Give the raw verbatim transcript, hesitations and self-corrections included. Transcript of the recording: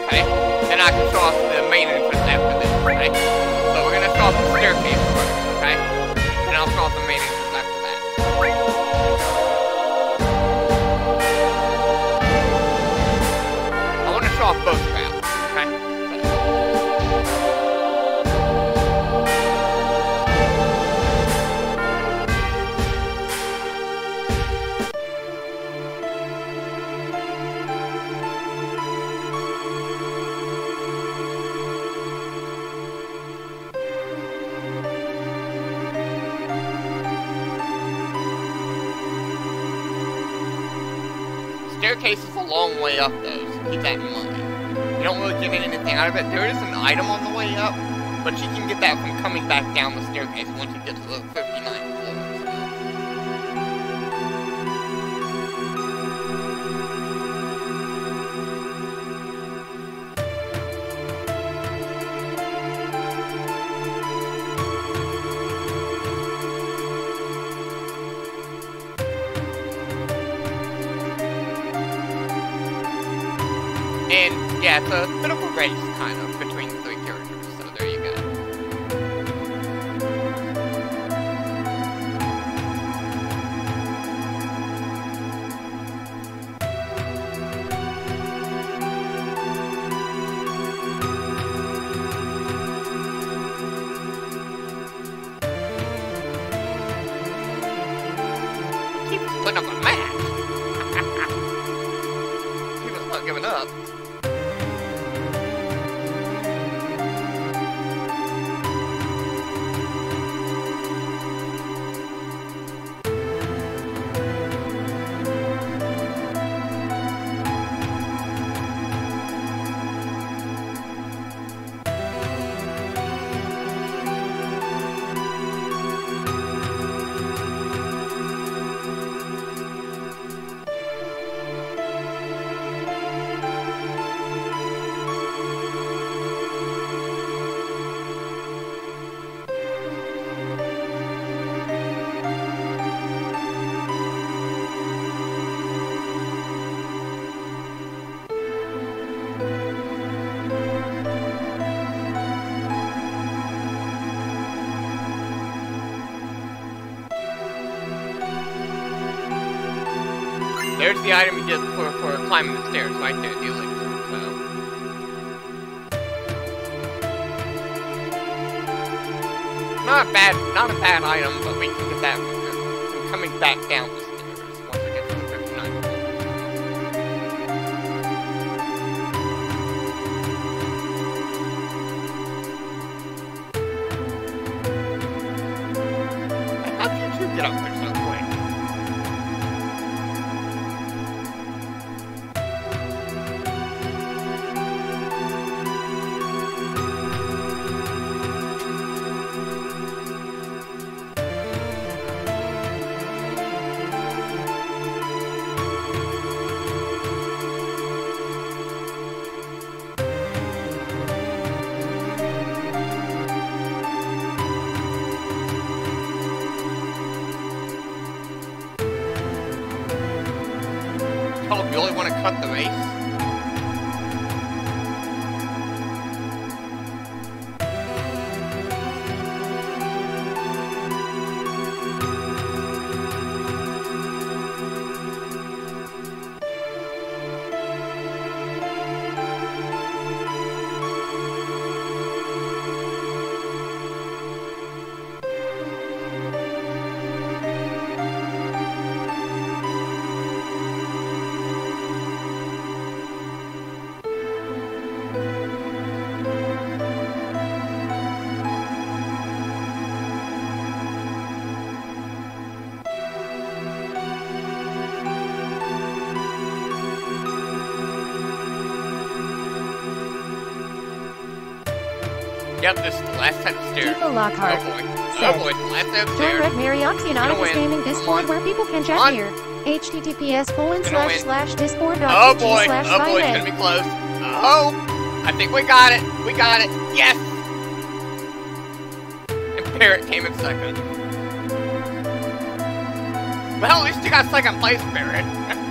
okay? Then I can show off the main entrance after this, okay? So we're gonna show off the staircase first, okay? And I'll show off the main entrance after that. I want to show off both routes, okay? Staircase is a long way up though, so keep that in mind. You don't really get anything out of it. There is an item on the way up, but you can get that from coming back down the staircase once you get to the fifty-ninth floor. And, yeah, it's a bit of a race, kind of, between the three characters, so there you go. Tifa's putting up a match! Tifa's not giving up. There's the item you get for, for climbing the stairs, right there, the Elixir, so. Not a bad, not a bad item, but we can get that from, from coming back down the stairs once we get to the fifty-ninth floor. How did you get up there so quick? Oh, you really want to cut the race? Yep, this is the last set of stairs. Tifa Lockhart oh boy. said, Oh boy, the last set of Join stairs. Red Mariotti and Anonymous Gaming Discord where people can chat here. H T T P S colon slash slash discord dot Oh G G boy, slash oh boy, it's gonna be close. Oh, I think we got it. We got it. Yes! And Barret came in second. Well, at least you got second place, Barret.